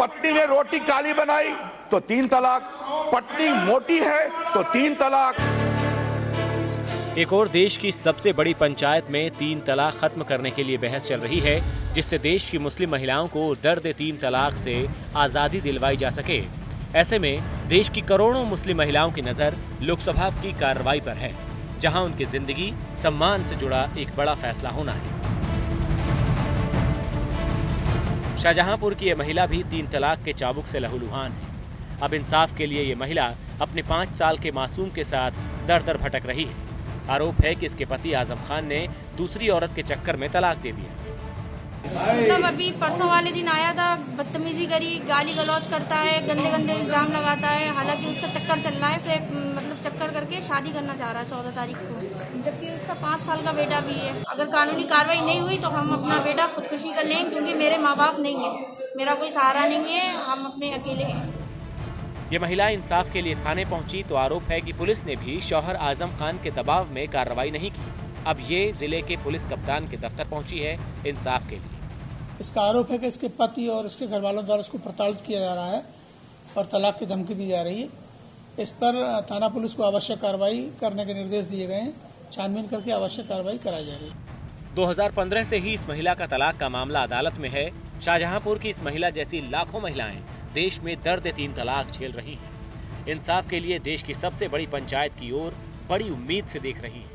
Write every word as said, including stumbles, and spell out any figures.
पत्नी ने रोटी काली बनाई तो तीन तलाक, पत्नी मोटी है तो तीन तलाक। एक और देश की सबसे बड़ी पंचायत में तीन तलाक खत्म करने के लिए बहस चल रही है, जिससे देश की मुस्लिम महिलाओं को दर्द तीन तलाक से आजादी दिलवाई जा सके। ऐसे में देश की करोड़ों मुस्लिम महिलाओं की नजर लोकसभा की कार्रवाई पर है, जहां उनकी जिंदगी सम्मान से जुड़ा एक बड़ा फैसला होना है। शाहजहांपुर की यह महिला भी तीन तलाक के चाबुक से लहूलुहान है। अब इंसाफ के लिए ये महिला अपने पाँच साल के मासूम के साथ दर दर भटक रही है। आरोप है कि इसके पति आजम खान ने दूसरी औरत के चक्कर में तलाक दे दिया। मतलब अभी परसों वाले दिन आया था, बदतमीजी करी, गाली गलौज करता है, गंदे गंदे इल्जाम लगाता है। हालांकि उसका चक्कर चल रहा है, फिर मतलब चक्कर करके शादी करना चाह रहा है चौदह तारीख को, जबकि उसका पाँच साल का बेटा भी है। अगर कानूनी कार्रवाई नहीं हुई तो हम अपना बेटा खुदकुशी कर लेंगे, क्योंकि मेरे माँ बाप नहीं है, मेरा कोई सहारा नहीं है, हम अपने अकेले हैं। ये महिला इंसाफ के लिए थाने पहुंची तो आरोप है कि पुलिस ने भी शौहर आजम खान के दबाव में कार्रवाई नहीं की। अब ये जिले के पुलिस कप्तान के दफ्तर पहुंची है इंसाफ के लिए। इसका आरोप है कि इसके पति और इसके घर वालों द्वारा इसको प्रताड़ित किया जा रहा है और तलाक की धमकी दी जा रही है। इस पर थाना पुलिस को आवश्यक कार्रवाई करने के निर्देश दिए गए हैं। छानबीन करके आवश्यक कार्रवाई कराई जा रही है। दो हज़ार पंद्रह से ही इस महिला का तलाक का मामला अदालत में है। शाहजहांपुर की इस महिला जैसी लाखों महिलाएं देश में दर्द तीन तलाक झेल रही हैं। इंसाफ के लिए देश की सबसे बड़ी पंचायत की ओर बड़ी उम्मीद से देख रही हैं।